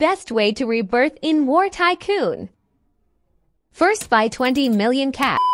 best way to rebirth in War Tycoon. First, buy 20 million cash.